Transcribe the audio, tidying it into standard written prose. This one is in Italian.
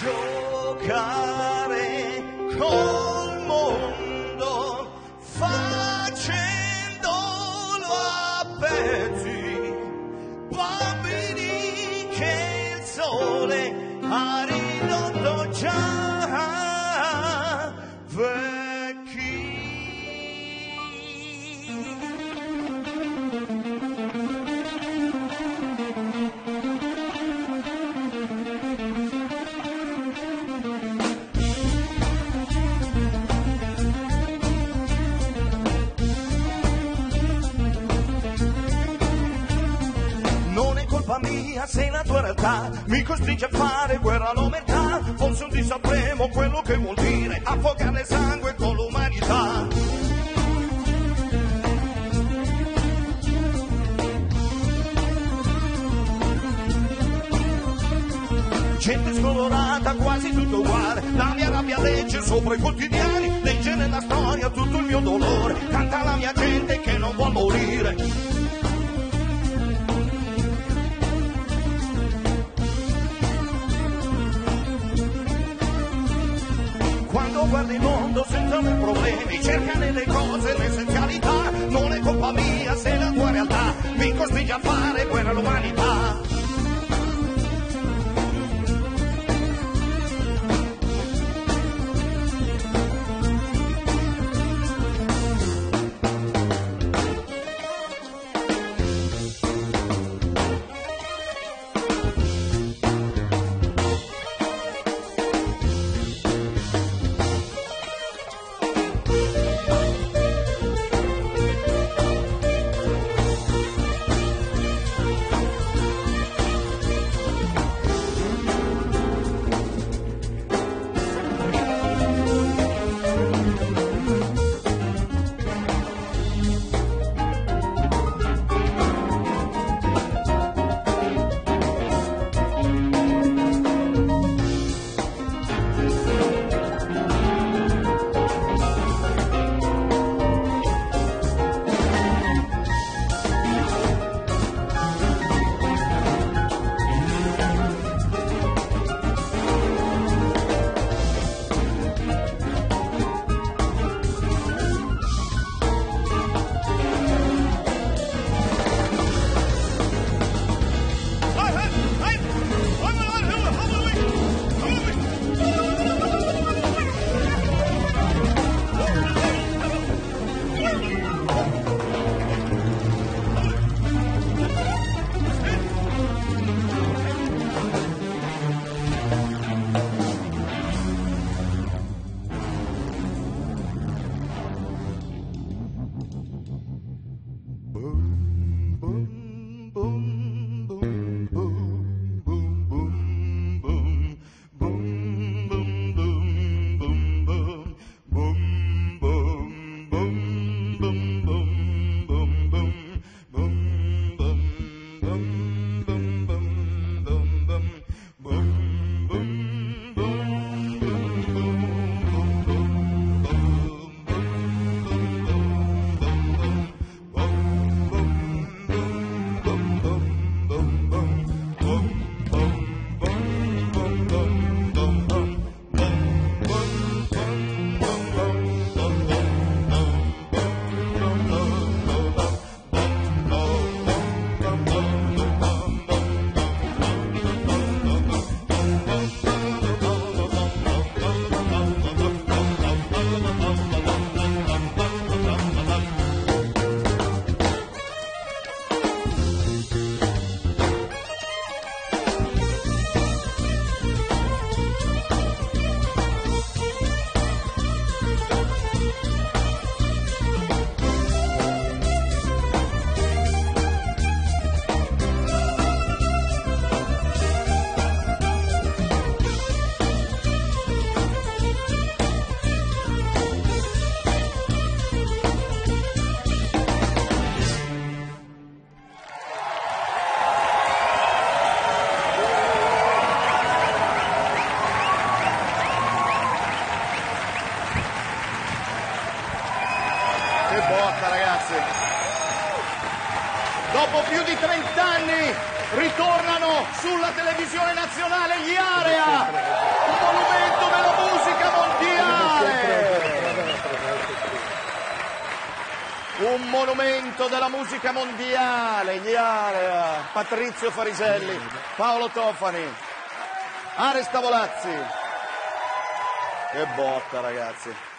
giocare col mondo facendolo a pezzi, bambini che il sole ha ridotto già vecchi. Mia, se la tua realtà mi costringe a fare guerra all'omertà, forse un di sapremo quello che vuol dire affogare il sangue con l'umanità. Gente scolorata, quasi tutto uguale, la mia rabbia legge sopra i quotidiani, legge nella storia tutto il mio dolore, canta la mia gente che non vuol morire. Quando guardi il mondo senza aver problemi, cerca nelle cose l'essenzialità, non è colpa mia se la tua realtà mi costringe a fare guerra all'umanità. botta, ragazzi. Dopo più di 30 anni ritornano sulla televisione nazionale gli Area. Un monumento della musica mondiale, Patrizio Fariselli, Paolo Tofani, Ares Tavolazzi. Che botta, ragazzi.